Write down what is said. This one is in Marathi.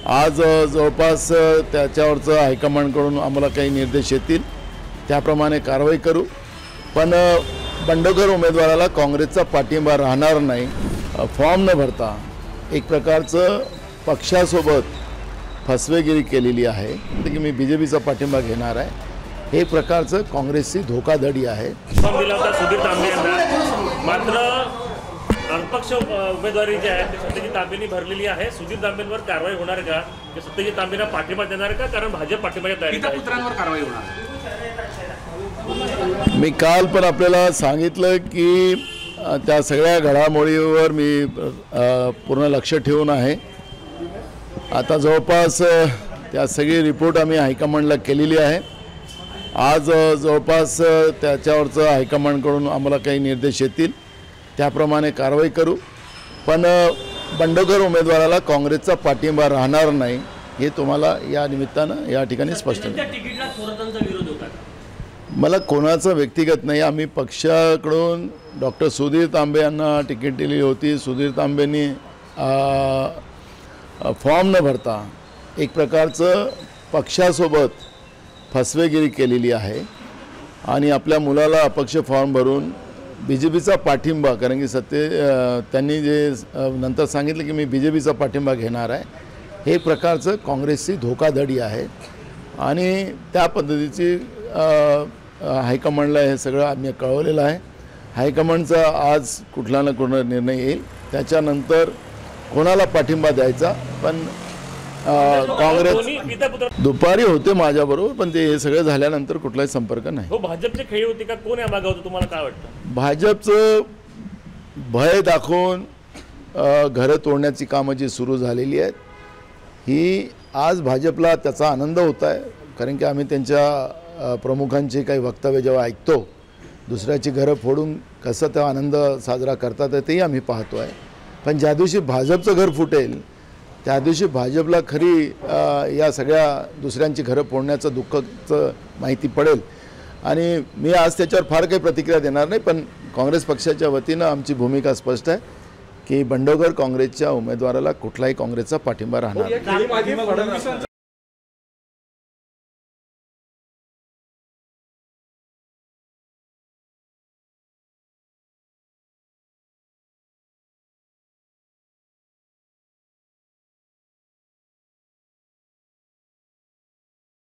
आज जवळपास त्याच्यावरचं हायकमांडकडून आम्हाला काही निर्देश येतील त्याप्रमाणे कारवाई करू। पण बंडखोर उमेदवाराला काँग्रेसचा पाठिंबा राहणार नाही। फॉर्म न भरता एक प्रकारचं पक्षासोबत फसवेगिरी केलेली आहे की मी बीजेपीचा पाठिंबा घेणार आहे, हे प्रकारचं काँग्रेसची धोकाधडी आहे। सुधीर तांबे यांना मात्र अपक्ष उमेदवारी जी आहे ती सत्यजित तांबेंनी भरलेली आहे। सुधीर तांबेंवर कारवाई होणार का की सत्यजित तांबेंना पाठिंबा देणार का? कारण भाजप पाठिंबाच्या तयारीत आहे। पुत्रांवर कारवाई होणार। मी काल पण आपल्याला सांगितलं की त्या सगळ्या घडामोडीवर मी पूर्ण लक्ष ठेवून आहे। आता जवळपास त्या सगळी रिपोर्ट आम्ही हायकमांडला केलेली आहे। आज जवळपास त्याच्यावरचं हायकमांडकडून आम्हाला काही निर्देश येतील त्याप्रमाणे कारवाई करू। पण बंडखोर उमेदवाराला काँग्रेसचा पाठिंबा राहणार नाही, हे तुम्हाला या निमित्तानं या ठिकाणी स्पष्ट आहे। मला कोणाचं व्यक्तिगत नाही, आम्ही पक्षाकडून डॉक्टर सुधीर तांबे यांना तिकीट दिली होती। सुधीर तांबेंनी फॉर्म न भरता एक प्रकारचं पक्षासोबत फसवेगिरी केलेली आहे आणि आपल्या मुलाला अपक्ष फॉर्म भरून बीजेपीचा पाठिंबा, कारण की त्यांनी जे नंतर सांगितलं की मी बीजेपीचा पाठिंबा घेणार आहे, हे प्रकारचं काँग्रेसची धोकाधडी आहे आणि त्या पद्धतीची हायकमांडला हे सगळं आम्ही कळवलेलं आहे। हायकमांडचा आज कुठला ना कुठला निर्णय येईल, त्याच्यानंतर कोणाला पाठिंबा द्यायचा। पण काँग्रेस दुपारी होते माझ्याबरोबर, पण ते हे सगळं झाल्यानंतर कुठलाही संपर्क नाही। हो, भाजपची खेळी होती का? कोण या मागे होतं तुम्हाला काय वाटतं? भाजपचं भय दाखवून घरं तोडण्याची कामं जी सुरू झालेली आहेत, ही आज भाजपला त्याचा आनंद होत आहे। कारण की आम्ही त्यांच्या प्रमुखांची काही वक्तव्य जेव्हा ऐकतो, दुसऱ्याची घरं फोडून कसं तो आनंद साजरा करतात तेही आम्ही पाहतो आहे। पण ज्या दिवशी भाजपचं घर फुटेल त्या दिवशी भाजपला खरी या सगळ्या दुसऱ्यांची घरं फोडण्याचं दुःखाचं माहिती पडेल। आणि मी आज त्याच्यावर फार काही प्रतिक्रिया देणार नाही, पण काँग्रेस पक्षाच्या वतीनं आमची भूमिका स्पष्ट आहे की बंडखोर काँग्रेसच्या उमेदवाराला कुठलाही काँग्रेसचा पाठिंबा राहणार नाही।